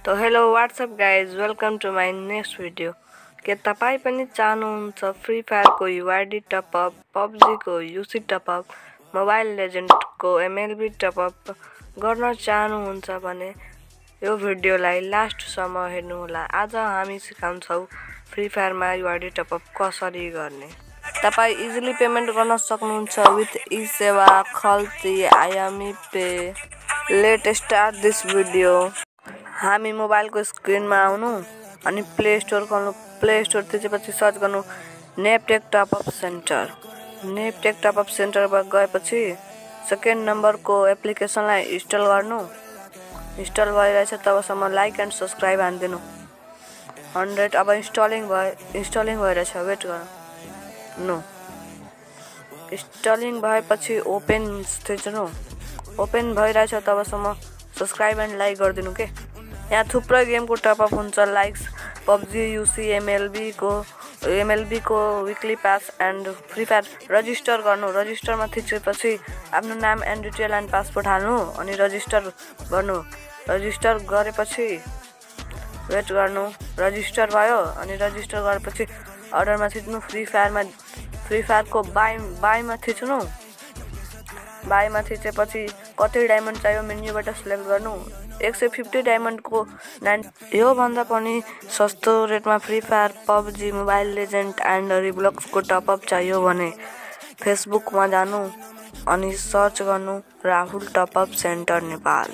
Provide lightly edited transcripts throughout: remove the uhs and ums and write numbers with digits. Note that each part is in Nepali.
तो hello WhatsApp guys, welcome to my next video. के तपाईँ पनि चाहनुहुन्छ फ्री फायरको युआइडी टपअप, पबजीको यूसी टपअप, मोबाइल लेजेन्डको एमएलबी टपअप गर्न चाहनुहुन्छ भने यो भिडियोलाई लास्टसम्म हेर्नुहोला। आज हामी सिकाउँछौँ फ्री फायरमा युआइडी टपअप कसरी गर्ने। तपाईँ इजिली पेमेन्ट गर्न सक्नुहुन्छ with eSewa, Khalti, IME pay. Let start this video. हामी मोबाइलको स्क्रिनमा आउनु अनि प्ले स्टोर खोल्नु। प्ले स्टोर थिचेपछि सर्च गर्नु neptch topup centre. neptch topup सेन्टरमा गएपछि सेकेन्ड नम्बरको एप्लिकेसनलाई इन्स्टल गर्नु। इन्स्टल भइरहेछ तबसम्म लाइक एन्ड सब्स्क्राइब हान्दिनु 100। अब इन्स्टलिङ भइरहेछ, वेट गर्नु। इन्स्टलिङ भएपछि ओपन थिच्नु। ओपन भइरहेछ तबसम्म सब्स्क्राइब एन्ड लाइक गरिदिनु के। यहाँ थुप्रै गेमको टपअप हुन्छ, लाइक्स पबजी, यूसी, एमएलबी को weekly pass and free fire. Register गर्नु। रजिस्टरमा थिचेपछि आफ्नो नाम एन्ड डिटेल एन्ड पासपोर्ट हाल्नु अनि रजिस्टर गर्नु। रजिस्टर गरेपछि वेट गर्नु। रजिस्टर भयो अनि रजिस्टर गरेपछि अर्डरमा थिच्नु। फ्री फायरको बाईमा थिच्नु। बाईमा थिचेपछि कति डायमन्ड चाहियो मेन्युबाट सिलेक्ट गर्नु। 150 डायमन्डको यो भन्दा पनि सस्तो रेटमा free fire, PUBG, mobile legend and रिब्लक्सको टपअप चाहियो भने फेसबुकमा जानु अनि सर्च गर्नु राहुल टपअप सेन्टर नेपाल।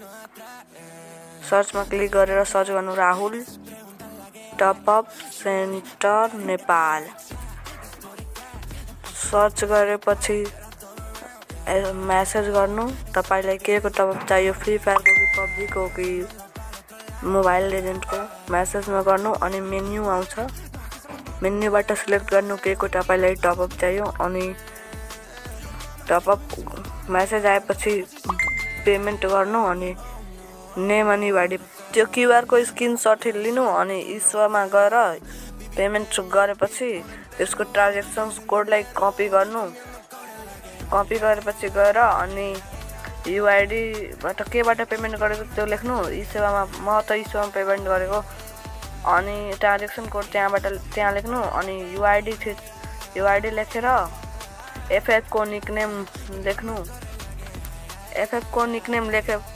सर्चमा क्लिक गरेर सर्च गर्नु Rahul topup centre Nepal. Search गरेपछि मेसेज गर्नु तपाईलाई के को टपअप चाहियो, फ्री फायरको कि पबजीको कि मोबाइल लेजेन्डको। मेसेजमा गर्नु अनि मेन्यु आउँछ, मेन्युबाट सिलेक्ट गर्नु के को तपाईलाई टपअप चाहियो अनि टपअप मेसेज आएपछि पेमेन्ट गर्नु अनि नेम अनि युआइडी त्यो क्युआर को स्क्रिनसट लिनु अनि एसेवामा गएर पेमेन्ट गरेपछि त्यसको ट्रान्ज्याक्सन कोडलाई कपी गर्नु। कपी गरेपछि गएर अनि युआइडीबाट केबाट पेमेन्ट गरेको त्यो लेख्नु। एसेवामा म त एसेवामा पेमेन्ट गरेको अनि ट्रान्ज्याक्सन कोड त्यहाँ लेख्नु अनि युआइडी लेखेर एफएफको निकनेम लेख्नु। एफएफको निकनेम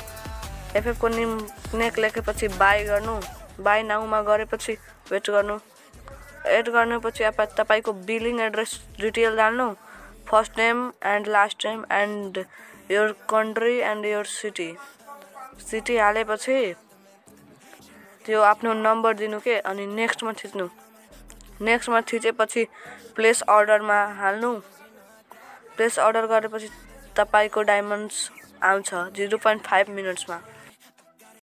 लेखेपछि बाई गर्नु। बाई नाउमा गरेपछि वेट गर्नु। एड गर्नेपछि अब तपाईको बिलिङ एड्रेस डिटेल हाल्नु। First name and last name and your country and your city हालेपछि त्यो आफ्नो नम्बर दिनु के अनि नेक्स्टमा थिच्नु। नेक्स्टमा थिचेपछि प्लेस अर्डरमा हाल्नु। प्लेस अर्डर गरेपछि तपाईको डायमन्ड्स आउँछ 0.5 मिनेट्समा।